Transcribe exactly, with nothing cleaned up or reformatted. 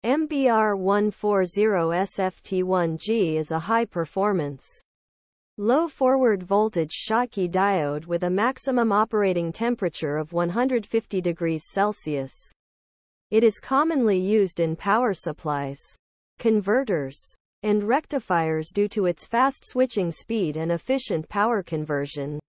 M B R one forty S F T one G is a high-performance, low-forward voltage Schottky diode with a maximum operating temperature of one hundred fifty degrees Celsius. It is commonly used in power supplies, converters, and rectifiers due to its fast switching speed and efficient power conversion.